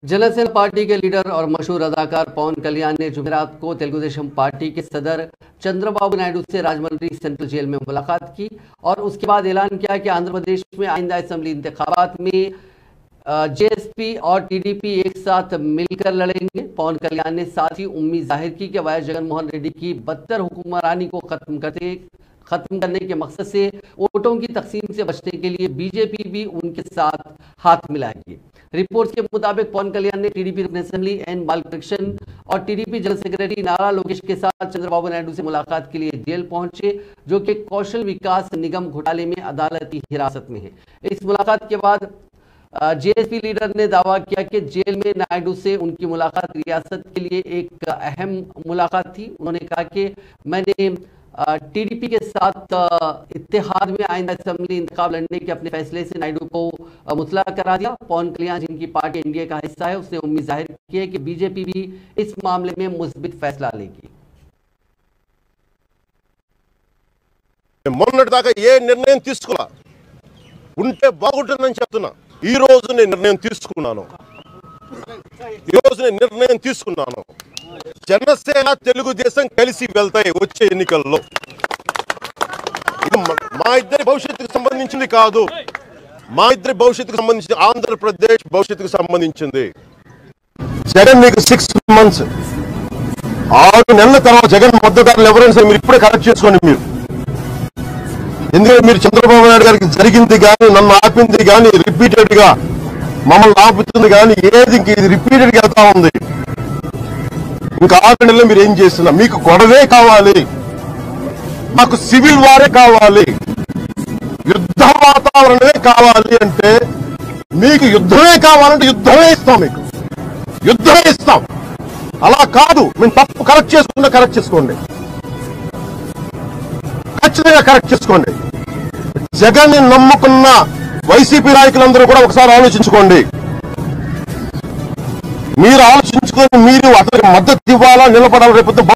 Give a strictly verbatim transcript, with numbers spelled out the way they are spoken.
Jana Sena party के leader और मशहूर अदाकार पवन कल्याण ने जुमेरात को तेलुगुदेशम पार्टी के सदर चंद्रबाबू नायडू से राजमंड्री सेंट्रल जेल में मुलाकात की और उसके बाद ऐलान किया कि आंध्र प्रदेश में आइंदा असेंबली इंतखाबात में जेएसपी और टीडीपी एक साथ मिलकर लड़ेंगे। पवन कल्याण ने साथ ही उम्मीद जाहिर की कि वायएस जगनमोहन रेड्डी की बदतर हुक्मरानी को खत्म करते खत्म करने के मकसद से वोटों की तकसीम से बचने के लिए बीजेपी भी उनके साथ हाथ मिलाएगी। रिपोर्ट्स के मुताबिक पवन कल्याण ने टीडीपी रुकन असेंबली एन बालकृष्ण और टीडीपी जनरल सेक्रेटरी नारा लोकेश के साथ चंद्रबाबू नायडू से मुलाकात के लिए जेल पहुंचे, जो कि कौशल विकास निगम घोटाले में अदालती हिरासत में है। इस मुलाकात के बाद जेएसपी लीडर ने दावा किया कि जेल में नायडू से उनकी मुलाकात रियासत के लिए एक अहम मुलाकात थी। उन्होंने कहा कि मैंने टीडीपी के साथ इत्तेहाद में आइंदा असेंबली इंतखाब लड़ने के अपने फैसले से नायडू को मुतला करा दिया। पवन कल्याण, जिनकी पार्टी एनडीए का हिस्सा है, उसने उम्मीद जाहिर की है कि बीजेपी भी इस मामले में मुस्बित फैसला लेगी। మొన్నటిదాకా ఏ నిర్ణయం తీసుకోలా ఉంటే బాగుంటుందని చెప్తున్నా। ఈ రోజు నేను నిర్ణయం తీసుకున్నాను ఈ రోజు నేను నిర్ణయం తీసుకున్నాను జనసేన తెలుగుదేశం కలిసి వెళ్తాయి వచ్చే ఎన్నికల్లో। ఇది మా ఇద్దరి భవిష్యత్తుకు సంబంధించింది కాదు, మా ఇద్దరి భవిష్యత్తుకు సంబంధించి ఆంధ్రప్రదేశ్ భవిష్యత్తుకు సంబంధించింది। జగన్ మీకు సిక్స్ మంత్స్ ఆరు నెలల తర్వాత జగన్ మద్దతుదారులు ఎవరైనా సరే మీరు ఇప్పుడే కరెక్ట్ చేసుకోండి। మీరు ఎందుకంటే మీరు చంద్రబాబు నాయుడు గారికి జరిగింది కానీ నన్ను ఆపింది కానీ రిపీటెడ్ గా మమ్మల్ని ఆపుతుంది కానీ ఏది ఇంక ఇది రిపీటెడ్ గా వెళ్తా ఉంది। ఇంకా ఆరు నెలలు మీరు ఏం చేస్తున్నా? మీకు గొడవే కావాలి, మాకు సివిల్ వారే కావాలి, యుద్ధ వాతావరణమే కావాలి అంటే మీకు యుద్ధమే కావాలంటే యుద్ధమే ఇస్తాం, మీకు యుద్ధమే ఇస్తాం। అలా కాదు మేము తప్పు కరెక్ట్ చేసుకుంటే కరెక్ట్ చేసుకోండి, ఖచ్చితంగా కరెక్ట్ చేసుకోండి। జగన్ ని నమ్ముకున్న వైసీపీ నాయకులందరూ కూడా ఒకసారి ఆలోచించుకోండి। మీరు ఆలోచించుకొని మీరు అతనికి మద్దతు ఇవ్వాలా, నిలబడాలి రేపు